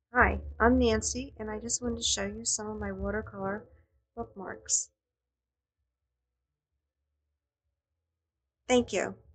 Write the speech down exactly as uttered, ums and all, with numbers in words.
Hi, I'm Nancy, and I just wanted to show you some of my watercolor bookmarks. Thank you.